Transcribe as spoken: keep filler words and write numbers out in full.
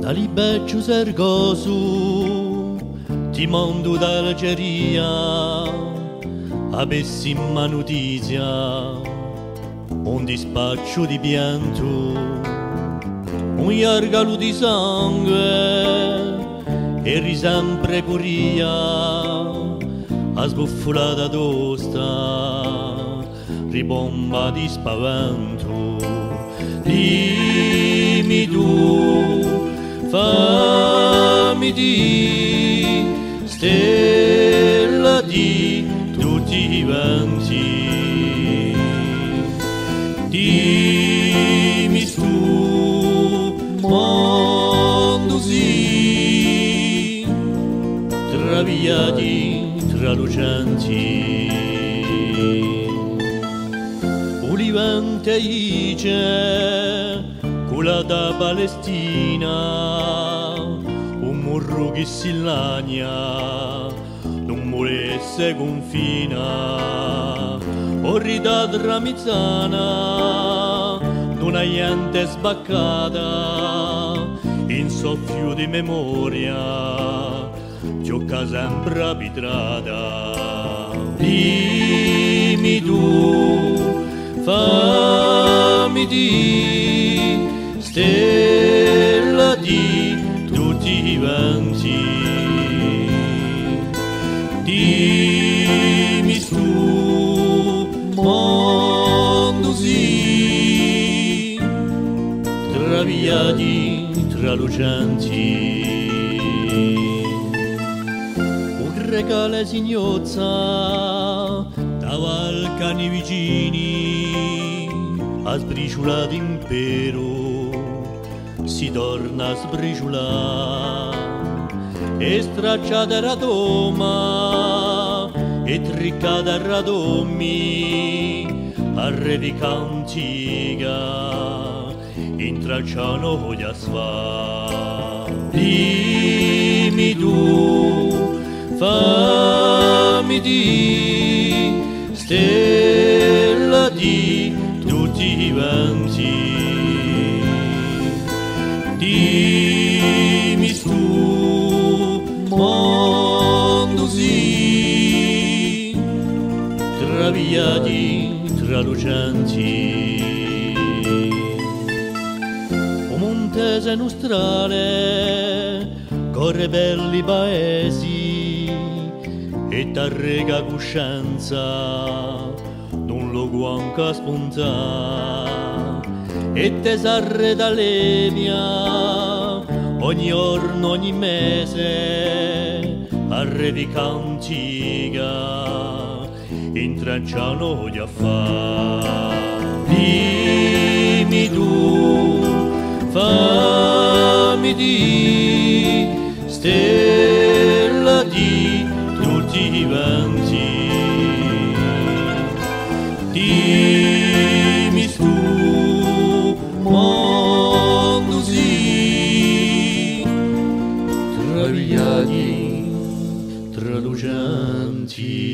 Da libeccio sergosu ti mando dall'Algeria a pessima notizia, un dispaccio di pianto, un iargalo di sangue e risempre curia a sbuffolata tosta, ribomba di spavento. Dimmi tu, fammi di stella di tutti i venti, dimmi tu, mondo sì, traviati, tralucenti, ulivante ice, culla da Palestina, un murro che si lagna, non volesse confina, orrida tramizzana, d'una gente sbaccata, in soffio di memoria, gioca sempre arbitrata. Dimmi tu, fammi di stella di tutti i venti, dimmi tu, mondo sì, traviati, tralucenti, un regale signozza da Valcani vicini, a sbriciolato impero si torna a sbriciolare, e stracciata era Roma e triccata a radommi, a revica antica intralciano gli asfalti. Dimmi tu, fammi di stella di tutti i venti, dimmi tu, mondo sì, traviati, tralucenti, un montese nostrale corre belli paesi e t'arrega coscienza, non lo guanca spunta, e te s'arreda lemia ogni giorno, ogni mese, a revica antica intranciano gli affari. Dimmi tu, fammi di stella di tutti i venti, dimmi tu, mondo sì, traviati, tralucenti.